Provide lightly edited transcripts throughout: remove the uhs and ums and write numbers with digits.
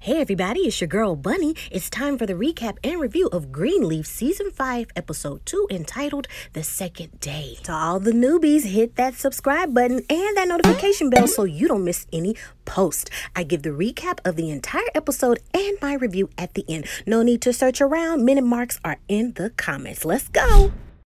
Hey everybody, it's your girl Bunny. It's time for the recap and review of Greenleaf Season 5, Episode 2, entitled The Second Day. To all the newbies, hit that subscribe button and that notification bell so you don't miss any post. I give the recap of the entire episode and my review at the end. No need to search around. Minute marks are in the comments. Let's go!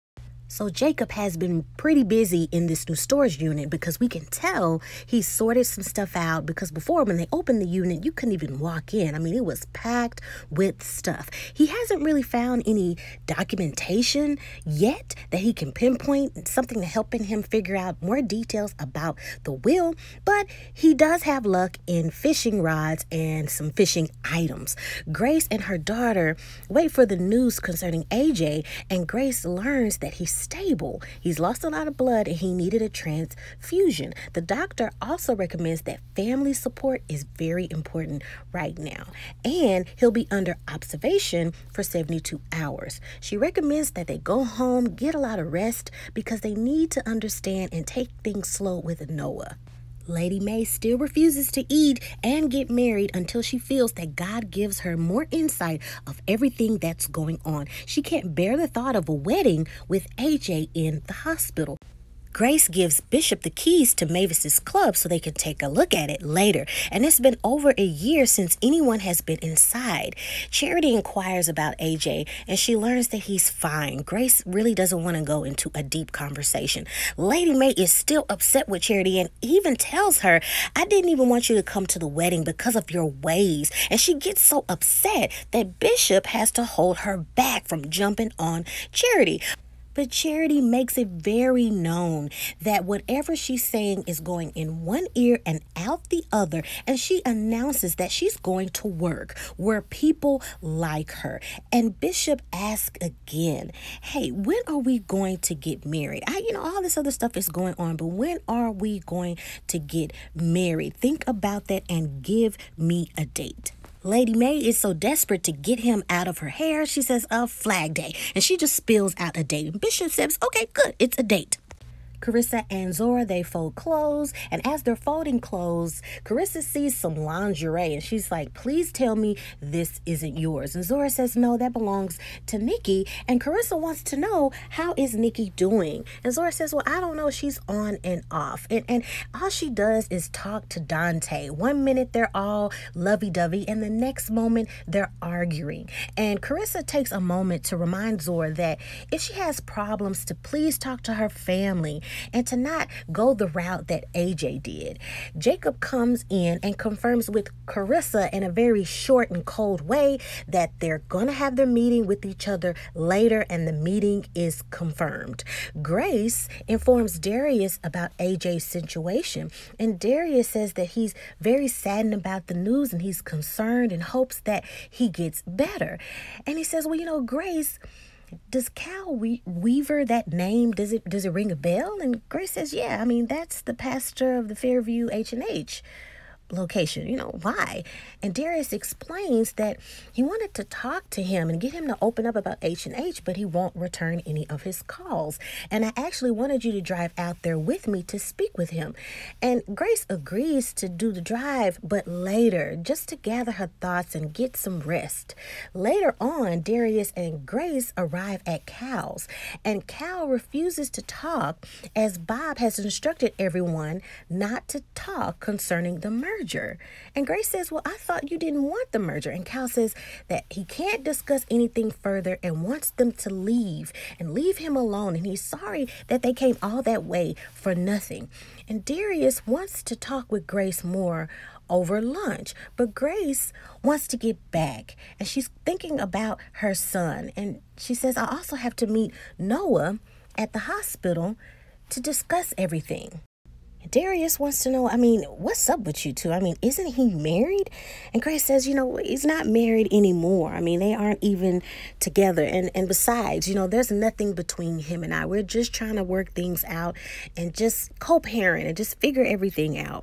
So Jacob has been pretty busy in this new storage unit because we can tell he's sorted some stuff out, because before when they opened the unit, you couldn't even walk in. I mean, it was packed with stuff. He hasn't really found any documentation yet that he can pinpoint, something to helping him figure out more details about the will, but he does have luck in fishing rods and some fishing items. Grace and her daughter wait for the news concerning AJ, and Grace learns that he's stable. He's lost a lot of blood and he needed a transfusion. The doctor also recommends that family support is very important right now, and he'll be under observation for 72 hours. She recommends that they go home, get a lot of rest, because they need to understand and take things slow with Noah. Lady Mae still refuses to eat and get married until she feels that God gives her more insight of everything that's going on. She can't bear the thought of a wedding with AJ in the hospital. Grace gives Bishop the keys to Mavis's club so they can take a look at it later. And it's been over a year since anyone has been inside. Charity inquires about AJ and she learns that he's fine. Grace really doesn't want to go into a deep conversation. Lady Mae is still upset with Charity and even tells her, "I didn't even want you to come to the wedding because of your ways." And she gets so upset that Bishop has to hold her back from jumping on Charity. But Charity makes it very known that whatever she's saying is going in one ear and out the other. And she announces that she's going to work where people like her. And Bishop asks again, "Hey, when are we going to get married? All this other stuff is going on, but when are we going to get married? Think about that and give me a date." Lady Mae is so desperate to get him out of her hair, she says, "Flag Day." And she just spills out a date. And Bishop says, "Okay, good, it's a date." Carissa and Zora, they fold clothes, and as they're folding clothes, Carissa sees some lingerie, and she's like, "Please tell me this isn't yours." And Zora says, "No, that belongs to Nikki." And Carissa wants to know, how is Nikki doing? And Zora says, "Well, I don't know, she's on and off." And all she does is talk to Dante. One minute they're all lovey-dovey, and the next moment they're arguing. And Carissa takes a moment to remind Zora that if she has problems, to please talk to her family and to not go the route that AJ did. Jacob comes in and confirms with Carissa in a very short and cold way that they're going to have their meeting with each other later, and the meeting is confirmed. Grace informs Darius about AJ's situation, and Darius says that he's very saddened about the news and he's concerned and hopes that he gets better. And he says, "Well, Grace, does Cal Weaver, that name, does it ring a bell?" And Grace says, "Yeah, that's the pastor of the Fairview H&H location. Why?" And Darius explains that he wanted to talk to him and get him to open up about H&H, but he won't return any of his calls. "And I actually wanted you to drive out there with me to speak with him." And Grace agrees to do the drive, but later, just to gather her thoughts and get some rest. Later on, Darius and Grace arrive at Cal's, and Cal refuses to talk as Bob has instructed everyone not to talk concerning the merger. And Grace says, "Well, I thought you didn't want the merger." And Cal says that he can't discuss anything further and wants them to leave and leave him alone. And he's sorry that they came all that way for nothing. And Darius wants to talk with Grace more over lunch, but Grace wants to get back, and she's thinking about her son. And she says, "I also have to meet Noah at the hospital to discuss everything." Darius wants to know, what's up with you two? Isn't he married? And Grace says, he's not married anymore. They aren't even together. And besides, there's nothing between him and I. We're just trying to work things out and just co-parent and just figure everything out.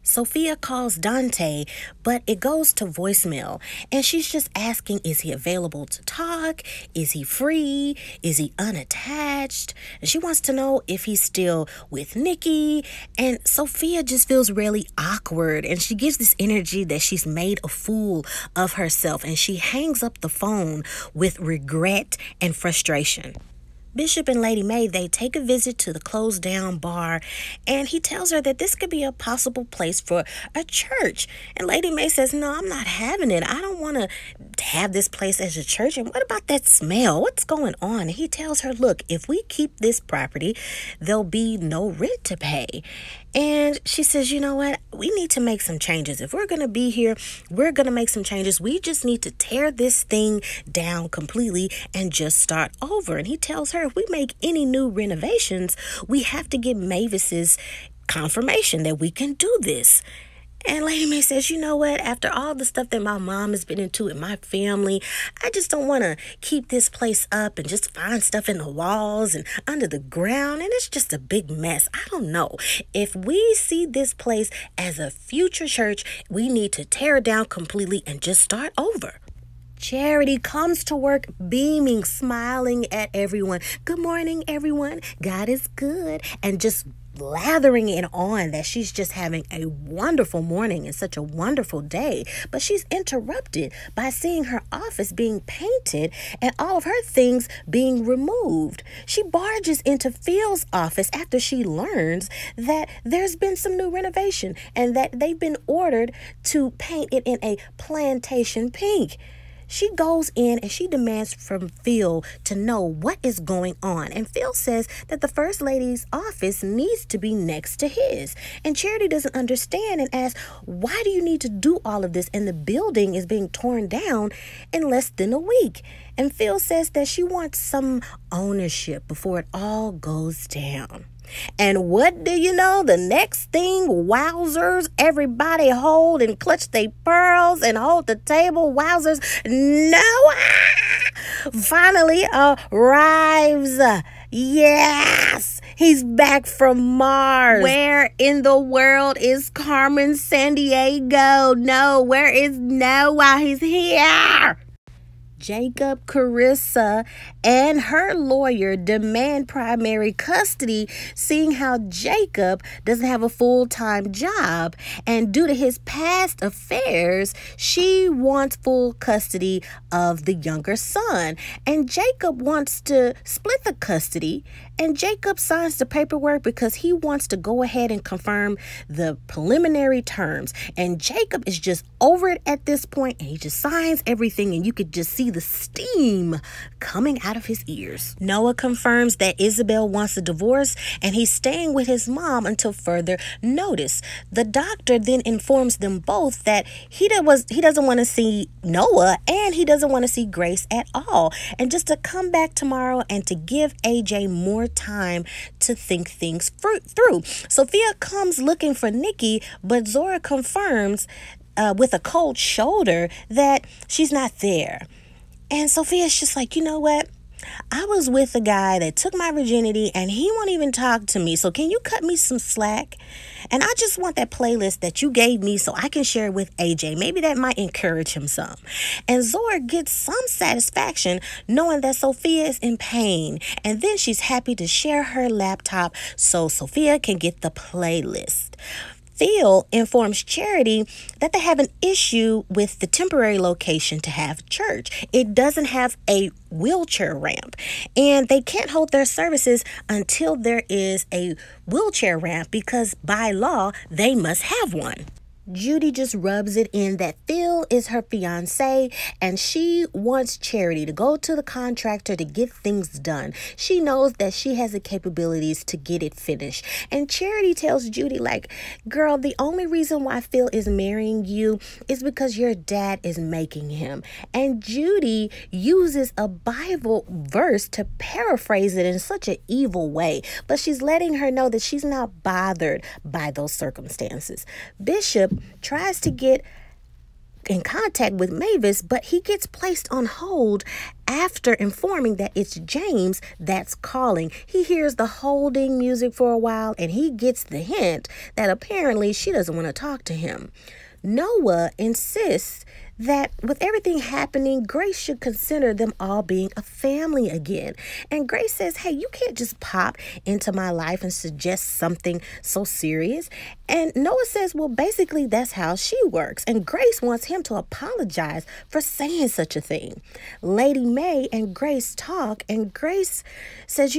Sophia calls Dante, but it goes to voicemail, and she's just asking, is he available to talk? Is he free? Is he unattached? And she wants to know if he's still with Nikki, and Sophia just feels really awkward, and she gives this energy that she's made a fool of herself, and she hangs up the phone with regret and frustration. Bishop and Lady Mae, they take a visit to the closed down bar, and he tells her that this could be a possible place for a church. And Lady Mae says, no, I'm not having it. I don't want to have this place as a church. And what about that smell? What's going on? And he tells her, look, if we keep this property, there'll be no rent to pay. And she says, you know what? We need to make some changes. If we're going to be here, we're going to make some changes. We just need to tear this thing down completely and just start over. And he tells her, if we make any new renovations, we have to get Mavis's confirmation that we can do this. And Lady Mae says, you know what? After all the stuff that my mom has been into in my family, I just don't want to keep this place up and just find stuff in the walls and under the ground. And it's just a big mess. I don't know. If we see this place as a future church, we need to tear it down completely and just start over. Charity comes to work beaming, smiling at everyone. Good morning, everyone. God is good. And just lathering it on that she's just having a wonderful morning and such a wonderful day. But she's interrupted by seeing her office being painted and all of her things being removed. She barges into Phil's office after she learns that there's been some new renovation and that they've been ordered to paint it in a plantation pink. She goes in and she demands from Phil to know what is going on. And Phil says that the First Lady's office needs to be next to his. And Charity doesn't understand and asks, why do you need to do all of this? And the building is being torn down in less than a week. And Phil says that she wants some ownership before it all goes down. And what do you know? The next thing, wowzers, everybody hold and clutch their pearls and hold the table. Wowzers, Noah finally arrives. Yes, he's back from Mars. Where in the world is Carmen Sandiego? No, where is Noah? He's here. Jacob, Carissa, and her lawyer demand primary custody, seeing how Jacob doesn't have a full-time job. And due to his past affairs, she wants full custody of the younger son. And Jacob wants to split the custody. And Jacob signs the paperwork because he wants to go ahead and confirm the preliminary terms. And Jacob is just over it at this point, and he just signs everything, and you could just see the steam coming out of his ears. Noah confirms that Isabel wants a divorce, and he's staying with his mom until further notice. The doctor then informs them both that he doesn't want to see Noah, and he doesn't want to see Grace at all, and just to come back tomorrow and to give AJ more time to think things through. Sophia comes looking for Nikki, but Zora confirms with a cold shoulder that she's not there. And Sophia's just like, you know what? I was with a guy that took my virginity and he won't even talk to me. So can you cut me some slack? And I just want that playlist that you gave me so I can share it with AJ. Maybe that might encourage him some. And Zora gets some satisfaction knowing that Sophia is in pain. And then she's happy to share her laptop so Sophia can get the playlist. Phil informs Charity that they have an issue with the temporary location to have church. It doesn't have a wheelchair ramp, and they can't hold their services until there is a wheelchair ramp because by law, they must have one. Judy just rubs it in that Phil is her fiance and she wants Charity to go to the contractor to get things done. She knows that she has the capabilities to get it finished. And Charity tells Judy, like, girl, the only reason why Phil is marrying you is because your dad is making him. And Judy uses a Bible verse to paraphrase it in such an evil way. But she's letting her know that she's not bothered by those circumstances. Bishop tries to get in contact with Mavis, but he gets placed on hold after informing that it's James that's calling. He hears the holding music for a while, and he gets the hint that apparently she doesn't want to talk to him. Noah insists that with everything happening, Grace should consider them all being a family again. And Grace says, hey, you can't just pop into my life and suggest something so serious. And Noah says, well, basically, that's how she works. And Grace wants him to apologize for saying such a thing. Lady Mae and Grace talk, and Grace says,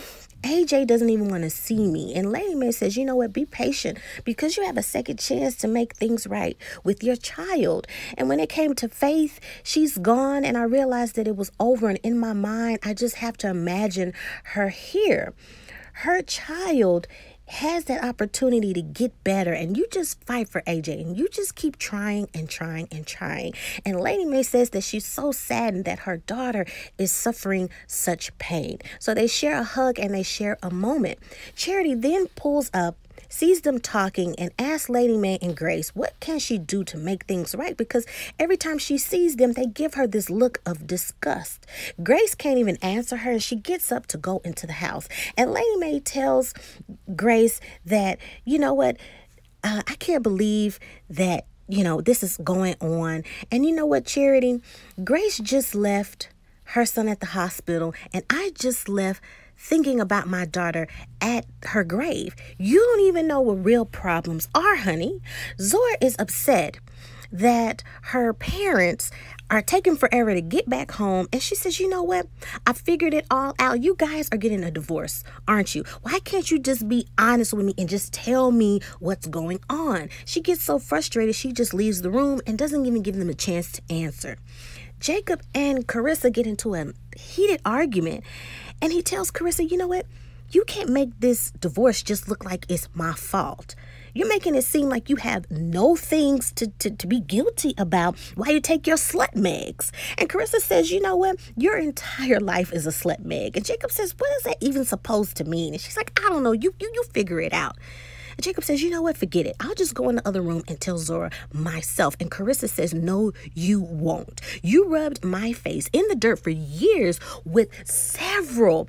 AJ doesn't even want to see me. And Lady Mae says, you know what, be patient because you have a second chance to make things right with your child. And when it came to Faith, she's gone, and I realized that it was over. And in my mind, I just have to imagine her here. Her child has that opportunity to get better, and you just fight for AJ, and you just keep trying and trying and trying. And Lady Mae says that she's so saddened that her daughter is suffering such pain. So they share a hug and they share a moment. Charity then pulls up, sees them talking, and asks Lady Mae and Grace, what can she do to make things right? Because every time she sees them, they give her this look of disgust. Grace can't even answer her, and she gets up to go into the house. And Lady Mae tells Grace that, you know what, I can't believe that, this is going on. And you know what, Charity? Grace just left her son at the hospital, and I just left thinking about my daughter at her grave. You don't even know what real problems are, honey. Zora is upset that her parents are taking forever to get back home. And she says, you know what? I figured it all out. You guys are getting a divorce, aren't you? Why can't you just be honest with me and just tell me what's going on? She gets so frustrated, she just leaves the room and doesn't even give them a chance to answer. Jacob and Carissa get into a heated argument, and he tells Carissa, you know what? You can't make this divorce just look like it's my fault. You're making it seem like you have no things to be guilty about while you take your slut megs. And Carissa says, you know what? Your entire life is a slut meg. And Jacob says, what is that even supposed to mean? And she's like, I don't know. You figure it out. And Jacob says, you know what? Forget it. I'll just go in the other room and tell Zora myself. And Carissa says, no, you won't. You rubbed my face in the dirt for years with several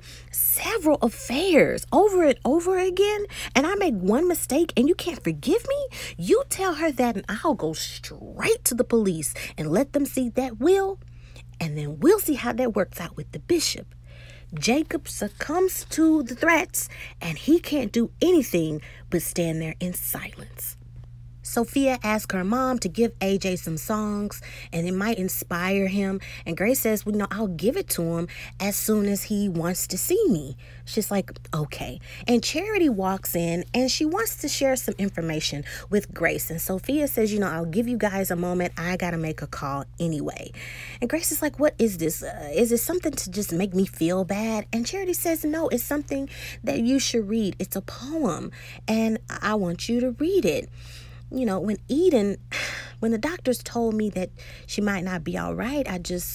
affairs over and over again. And I make one mistake and you can't forgive me? You tell her that and I'll go straight to the police and let them see that will. And then we'll see how that works out with the bishop. Jacob succumbs to the threats, and he can't do anything but stand there in silence. Sophia asks her mom to give AJ some songs, and it might inspire him. And Grace says, well, I'll give it to him as soon as he wants to see me. She's like, okay. And Charity walks in, and she wants to share some information with Grace. And Sophia says, I'll give you guys a moment. I got to make a call anyway. And Grace is like, what is this? Is it something to just make me feel bad? And Charity says, no, it's something that you should read. It's a poem, and I want you to read it. When the doctors told me that she might not be all right,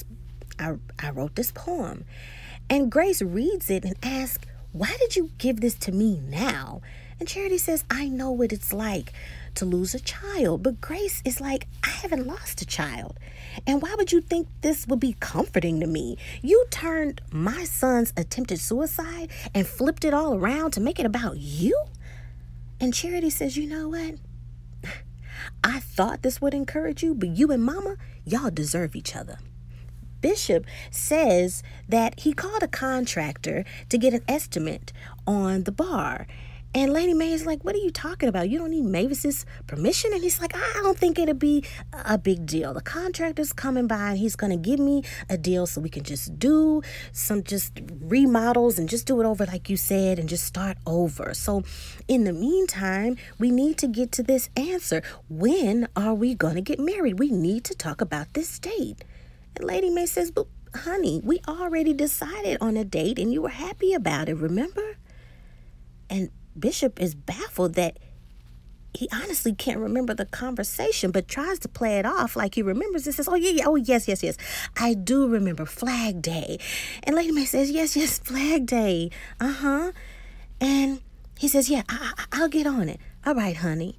I wrote this poem. And Grace reads it and asks, why did you give this to me now? And Charity says, I know what it's like to lose a child. But Grace is like, I haven't lost a child. And why would you think this would be comforting to me? You turned my son's attempted suicide and flipped it all around to make it about you? And Charity says, you know what? I thought this would encourage you, but you and Mama, y'all deserve each other. Bishop says that he called a contractor to get an estimate on the bar. And Lady Mae is like, what are you talking about? You don't need Mavis's permission? And he's like, I don't think it'll be a big deal. The contractor's coming by and he's going to give me a deal so we can just do some remodels and just do it over like you said and just start over. So in the meantime, we need to get to this answer. When are we going to get married? We need to talk about this date. And Lady Mae says, but honey, we already decided on a date and you were happy about it, remember? And Bishop is baffled that he honestly can't remember the conversation, but tries to play it off like he remembers it. Says, yes. I do remember Flag Day. And Lady Mae says, yes, Flag Day. And he says, yeah, I'll get on it. All right, honey.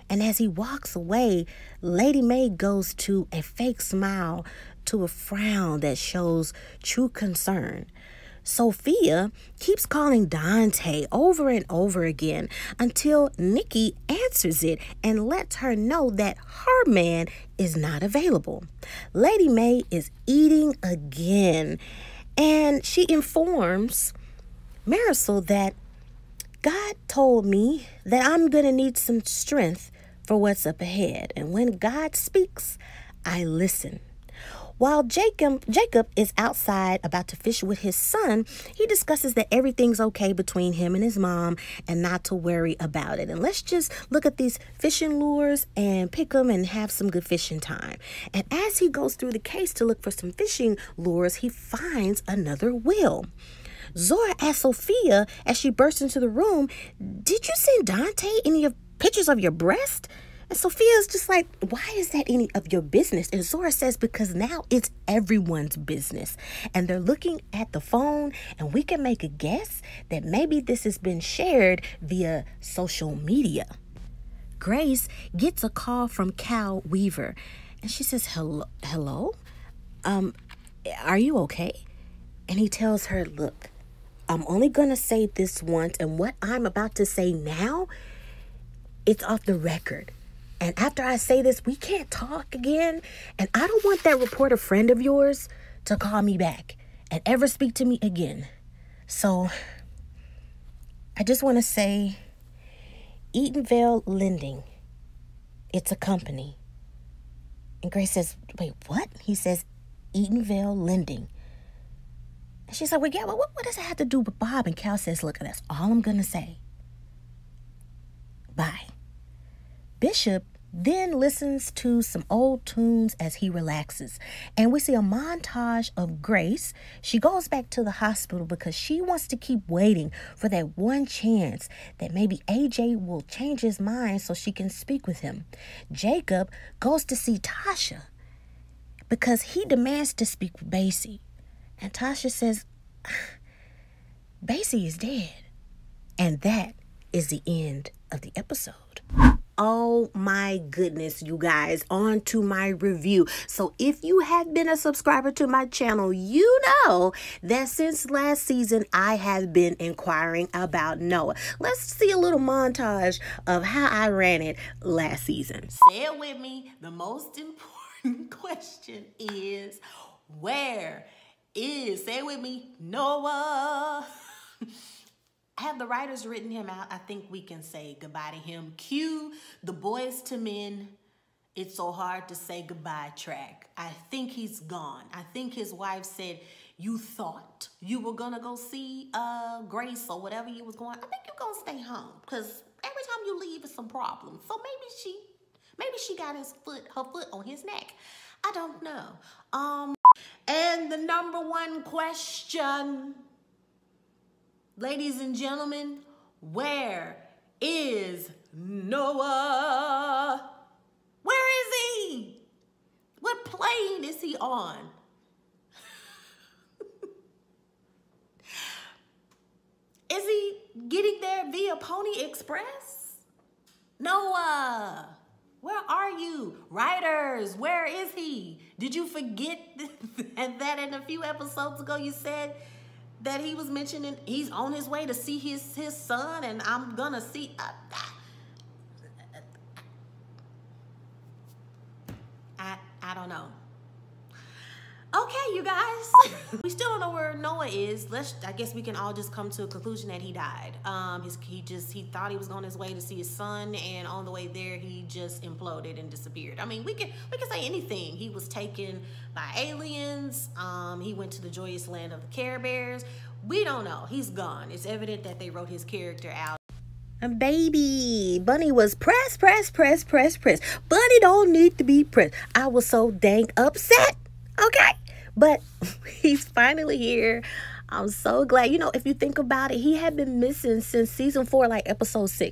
And as he walks away, Lady Mae goes to a fake smile to a frown that shows true concern. Sophia keeps calling Dante over and over again until Nikki answers it and lets her know that her man is not available. Lady Mae is eating again, and she informs Marisol that God told me that I'm going to need some strength for what's up ahead. And when God speaks, I listen. While Jacob is outside about to fish with his son, he discusses that everything's okay between him and his mom and not to worry about it. And let's just look at these fishing lures and pick them and have some good fishing time. And as he goes through the case to look for some fishing lures, he finds another will. Zora asks Sophia as she bursts into the room, "Did you send Dante any pictures of your breast?" And Sophia's just like, "Why is that any of your business?" And Zora says, "Because now it's everyone's business." And they're looking at the phone, and we can make a guess that maybe this has been shared via social media. Grace gets a call from Cal Weaver, and she says, Hello? Are you okay?" And he tells her, "Look, I'm only going to say this once, and what I'm about to say now, it's off the record. And after I say this, we can't talk again. And I don't want that reporter friend of yours to call me back and ever speak to me again. So I just want to say, Eatonville Lending, it's a company." And Grace says, "Wait, what?" He says, "Eatonville Lending." And she's like, "Well, yeah, what does it have to do with Bob?" And Cal says, "Look, that's all I'm going to say. Bye." Bishop then listens to some old tunes as he relaxes. And we see a montage of Grace. She goes back to the hospital because she wants to keep waiting for that one chance that maybe AJ will change his mind so she can speak with him. Jacob goes to see Tasha because he demands to speak with Basie. And Tasha says, "Basie is dead." And that is the end of the episode. Oh my goodness, you guys, on to my review. So if you have been a subscriber to my channel, you know that since last season, I have been inquiring about Noah. Let's see a little montage of how I ran it last season. Say it with me. The most important question is, where is, say it with me, Noah? Have the writers written him out? I think we can say goodbye to him. Cue the Boyz II Men, "It's So Hard to Say Goodbye" track. I think he's gone. I think his wife said, "You thought you were gonna go see Grace or whatever you was going. I think you're gonna stay home because every time you leave it's some problems." So maybe she got her foot on his neck. I don't know. And the number one question, ladies and gentlemen, where is Noah? Where is he? What plane is he on? Is he getting there via Pony Express? Noah, where are you? Writers, where is he? Did you forget that in a few episodes ago you said that he was mentioning he's on his way to see his son, and I'm gonna see. I don't know. Okay, you guys, we still don't know where Noah is. I guess we can all just come to a conclusion that he died. He thought he was on his way to see his son, and on the way there, he just imploded and disappeared. I mean, we can say anything. He was taken by aliens. He went to the joyous land of the Care Bears. We don't know. He's gone. It's evident that they wrote his character out. And baby, Bunny was pressed. Bunny don't need to be pressed. I was so dang upset. Okay, but he's finally here. I'm so glad. You know, if you think about it, he had been missing since season 4, like episode 6.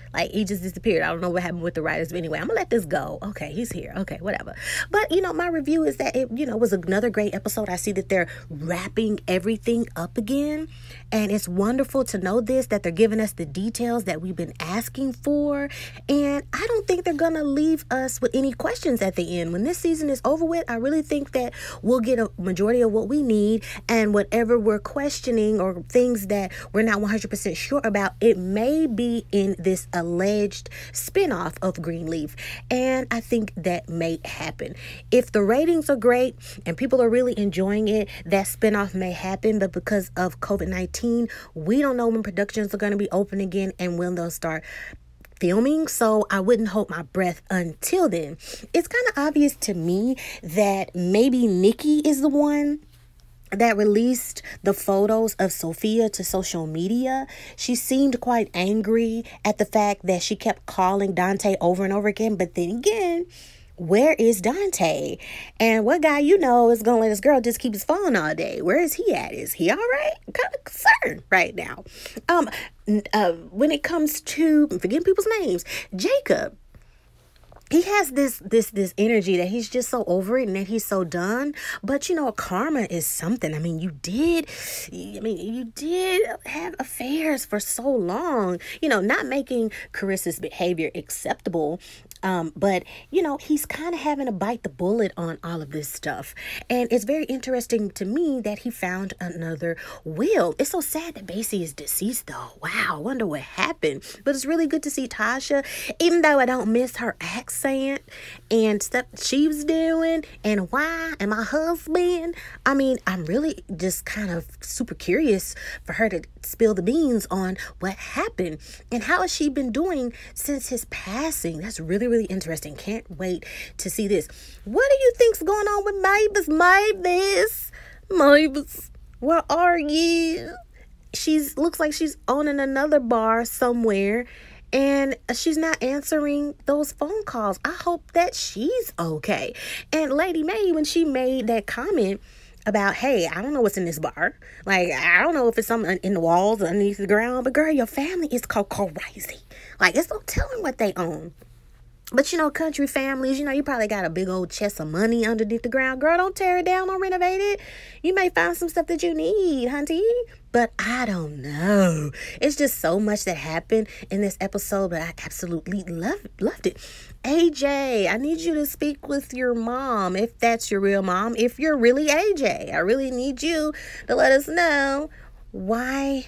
Like, he just disappeared. I don't know what happened with the writers. But anyway, I'm going to let this go. Okay, he's here. Okay, whatever. But, my review is that it, was another great episode. I see that they're wrapping everything up again. And it's wonderful to know that they're giving us the details that we've been asking for. And I don't think they're going to leave us with any questions at the end. When this season is over with, I really think that we'll get a majority of what we need, and whatever we're questioning or things that we're not 100% sure about, it may be in this alleged spinoff of Greenleaf. And I think that may happen. If the ratings are great and people are really enjoying it, that spinoff may happen. But because of COVID-19, we don't know when productions are going to be open again and when they'll start filming, so I wouldn't hold my breath until then. It's kind of obvious to me that maybe Nikki is the one that released the photos of Sophia to social media. She seemed quite angry at the fact that she kept calling Dante over and over again, but then again, where is Dante? And what guy is going to let his girl just keep his phone all day? Where is he at? Is he all right? I'm kind of concerned right now. When it comes to forgetting people's names, Jacob, he has this energy that he's just so over it and that he's so done. But, karma is something. You did have affairs for so long, not making Carissa's behavior acceptable. But, he's kind of having to bite the bullet on all of this stuff. And it's very interesting to me that he found another will. It's so sad that Basie is deceased, though. Wow, I wonder what happened. But it's really good to see Tasha, even though I don't miss her accent and stuff she was doing and why and my husband. I'm really just kind of super curious for her to spill the beans on what happened and how has she been doing since his passing. That's really, really interesting. Can't wait to see this. What do you think's going on with Mavis, where are you? Looks like she's owning another bar somewhere and she's not answering those phone calls. I hope that she's okay. And Lady Mae, when she made that comment about, hey, I don't know what's in this bar. Like, I don't know if it's something in the walls or underneath the ground, but girl, your family is crazy. Like, it's no telling what they own. But, country families, you probably got a big old chest of money underneath the ground. Girl, don't tear it down, don't renovate it. You may find some stuff that you need, hunty. But I don't know. It's just so much that happened in this episode, but I absolutely loved it. AJ, I need you to speak with your mom, if that's your real mom. If you're really AJ, I really need you to let us know why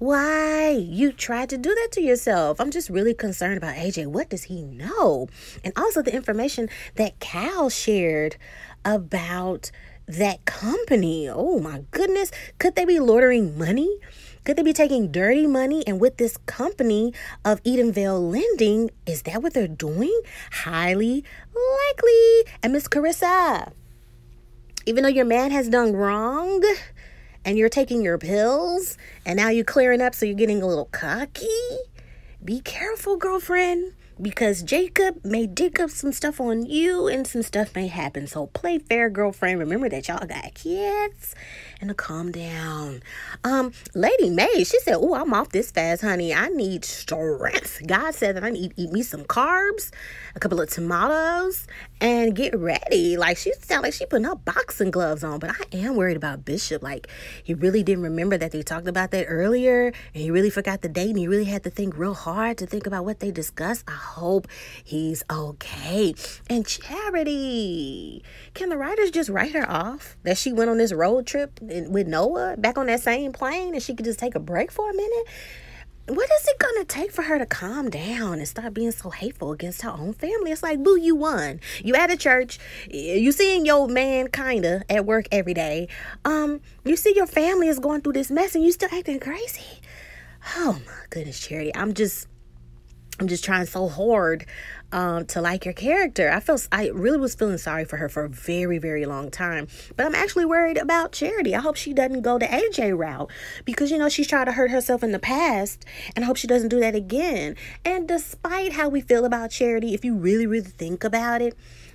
you tried to do that to yourself. I'm just really concerned about AJ. What does he know? And also the information that Cal shared about that company. Oh my goodness. Could they be laundering money? Could they be taking dirty money? And with this company of Edenvale Lending, is that what they're doing? Highly likely. And Miss Carissa, even though your man has done wrong and you're taking your pills and now you're clearing up, so you're getting a little cocky, be careful, girlfriend. Because Jacob may dig up some stuff on you and some stuff may happen. So play fair, girlfriend. Remember that y'all got kids and to calm down. Lady Mae, she said, oh, I'm off this fast, honey. I need strength. God said that I need to eat me some carbs, a couple of tomatoes, and get ready. Like, she sound like she putting her boxing gloves on. But I am worried about Bishop. Like, he really didn't remember that they talked about that earlier. And he really forgot the date. And he really had to think real hard to think about what they discussed. I hope he's okay. And Charity, can the writers just write her off that she went on this road trip with Noah back on that same plane and she could just take a break for a minute? What is it gonna take for her to calm down and stop being so hateful against her own family? It's like, boo, you won. You at a church, you seeing your man kinda at work every day. You see your family is going through this mess and you still acting crazy. Oh my goodness, Charity. I'm just trying so hard to like your character. I really was feeling sorry for her for a very, very long time. But I'm actually worried about Charity. I hope she doesn't go the AJ route because, she's tried to hurt herself in the past, and I hope she doesn't do that again. And despite how we feel about Charity, if you really, really think about it,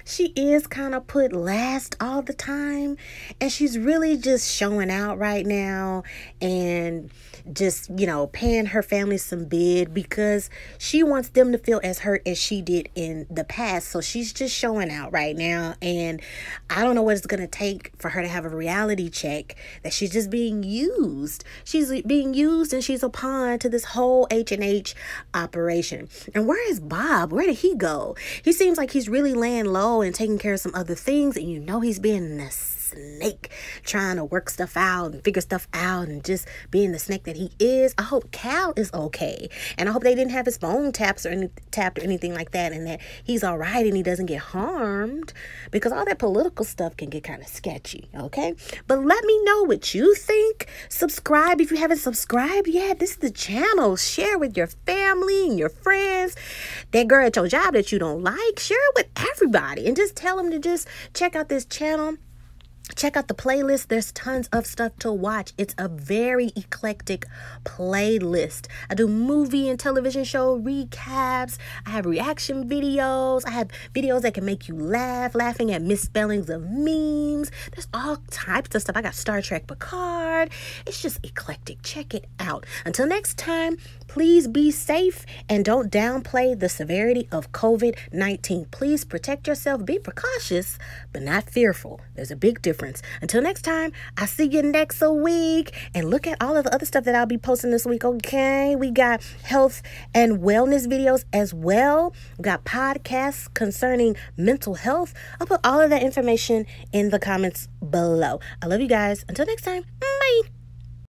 she is kind of put last all the time, and she's really just showing out right now and just, paying her family some bid because she wants them to feel as hurt as she did in the past. So she's just showing out right now, and I don't know what it's going to take for her to have a reality check that she's just being used. She's being used and she's a pawn to this whole H&H operation. And where is Bob? Where did he go? He seems like he's really laying low and taking care of some other things, and he's being a snake, trying to work stuff out and figure stuff out and just being the snake that he is. I hope Cal is okay, and I hope they didn't have his phone tapped or anything like that, and that he's all right and he doesn't get harmed, because all that political stuff can get kind of sketchy. Okay, but let me know what you think. Subscribe if you haven't subscribed yet. This is the channel. Share with your family and your friends. That girl at your job that you don't like, share it with everybody and just tell them to just check out this channel. Check out the playlist. There's tons of stuff to watch. It's a very eclectic playlist. I do movie and television show recaps. I have reaction videos. I have videos that can make you laugh, laughing at misspellings of memes. There's all types of stuff. I got Star Trek Picard. It's just eclectic. Check it out. Until next time, please be safe and don't downplay the severity of COVID-19. Please protect yourself. Be precautious, but not fearful. There's a big difference. Until next time, I'll see you next week. And look at all of the other stuff that I'll be posting this week, okay? We got health and wellness videos as well. We got podcasts concerning mental health. I'll put all of that information in the comments below. I love you guys. Until next time, bye.